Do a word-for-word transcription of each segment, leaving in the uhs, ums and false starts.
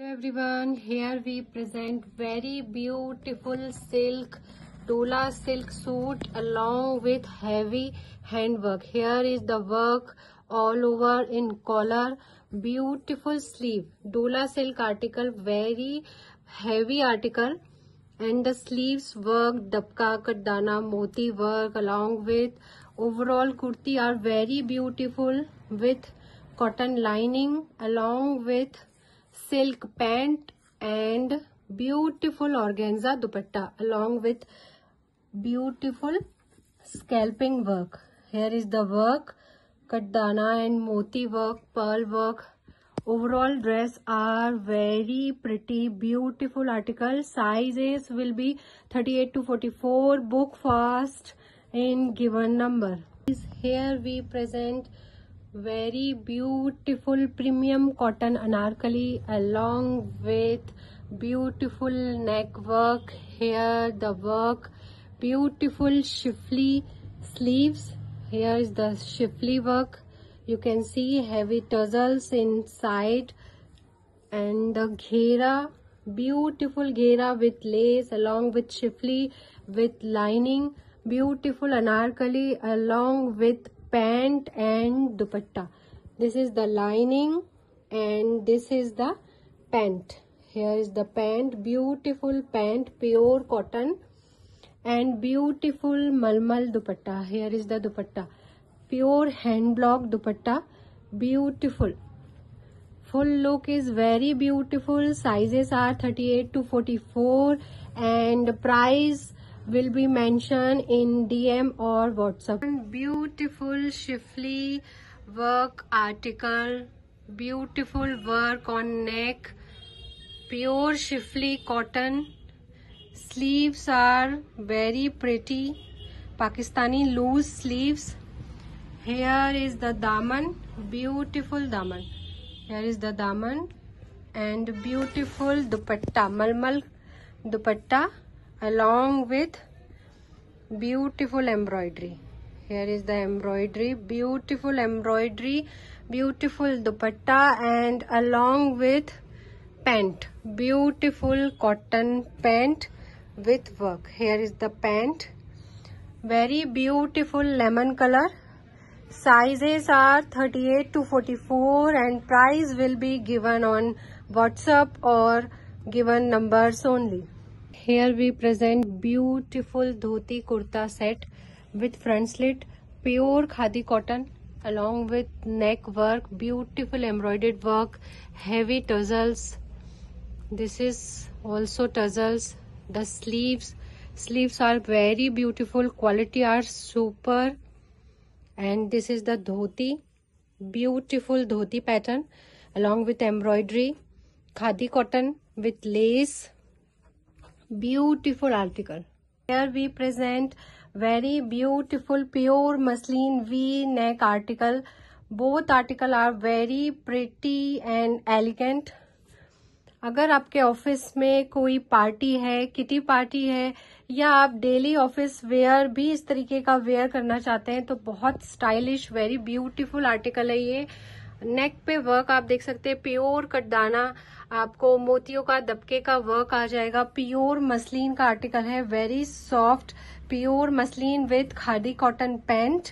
Everyone, here we present very beautiful silk dola silk suit along with heavy handwork. Here is the work all over in collar, beautiful sleeve, dola silk article, very heavy article, and the sleeves work, dabka, kaddana, moti work along with overall kurti are very beautiful with cotton lining along with silk pant and beautiful organza dupatta along with beautiful scalping work. Here is the work, kaddana and moti work, pearl work. Overall dress are very pretty, beautiful article. Sizes will be thirty-eight to forty-four. Book fast in given number. Here we present very beautiful premium cotton anarkali along with beautiful neck work. Here the work, beautiful shifly sleeves. Here is the shifly work. You can see heavy tassels inside and the ghera, beautiful ghera with lace along with shifly with lining, beautiful anarkali along with pant and dupatta. This is the lining and this is the pant. Here is the pant, beautiful pant, pure cotton and beautiful malmal dupatta. Here is the dupatta, pure hand block dupatta, beautiful. Full look is very beautiful. Sizes are thirty-eight to forty-four and price will be mentioned in D M or WhatsApp. Beautiful shifly work article, beautiful work on neck, pure shifly cotton. Sleeves are very pretty, Pakistani loose sleeves. Here is the daman, beautiful daman. Here is the daman and beautiful dupatta, malmal dupatta along with beautiful embroidery. Here is the embroidery, beautiful embroidery, beautiful dupatta and along with pant, beautiful cotton pant with work. Here is the pant, very beautiful lemon color. Sizes are thirty-eight to forty-four and price will be given on WhatsApp or given numbers only. Here we present beautiful dhoti kurta set with front slit, pure khadi cotton along with neck work, beautiful embroidered work, heavy tassels. This is also tassels. The sleeves, sleeves are very beautiful, quality are super. And this is the dhoti, beautiful dhoti pattern along with embroidery, khadi cotton with lace, beautiful article. Here we present very beautiful pure muslin V-neck article. Both article are very pretty and elegant. अगर आपके office में कोई party है, kitty party है या आप daily office where भी इस तरीके का वेयर करना चाहते हैं तो बहुत स्टाइलिश वेरी ब्यूटीफुल आर्टिकल है ये. नेक पे वर्क आप देख सकते हैं, प्योर कटदाना, आपको मोतियों का दबके का वर्क आ जाएगा. प्योर मसलिन का आर्टिकल है, very soft pure muslin with khadi cotton pant.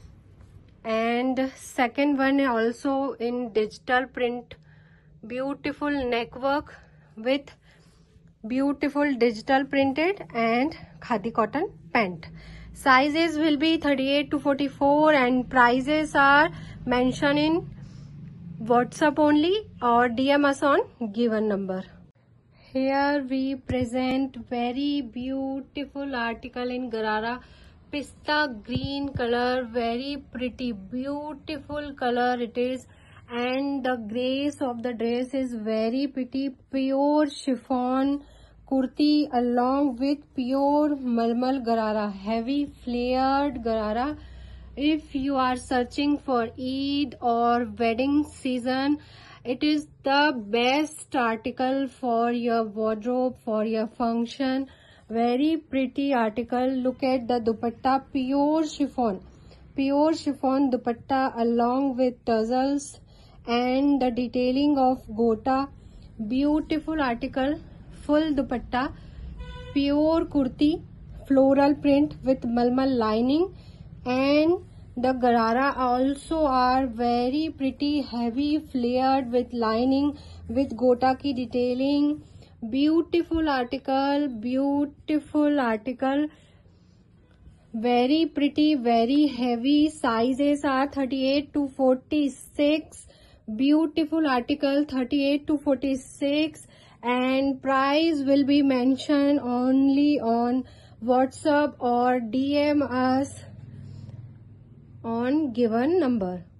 And second one also in digital print, beautiful neck work with beautiful digital printed and khadi cotton pant. Sizes will be thirty-eight to forty-four and prices are mentioned in WhatsApp only or D M us on given number. Here we present very beautiful article in Garara, pista green color, very pretty, beautiful color it is. And the grace of the dress is very pretty, pure chiffon kurti along with pure malmal garara, heavy flared garara. If you are searching for Eid or wedding season, it is the best article for your wardrobe, for your function. Very pretty article. Look at the dupatta, pure chiffon, pure chiffon dupatta along with tassels and the detailing of gota, Beautiful article, full dupatta, pure kurti, floral print with malmal lining, and the garara also are very pretty, heavy, flared with lining with gota ki detailing. Beautiful article, beautiful article, very pretty, very heavy. Sizes are thirty-eight to forty-six. Beautiful article, thirty-eight to forty-six, and price will be mentioned only on WhatsApp or D M us on given number.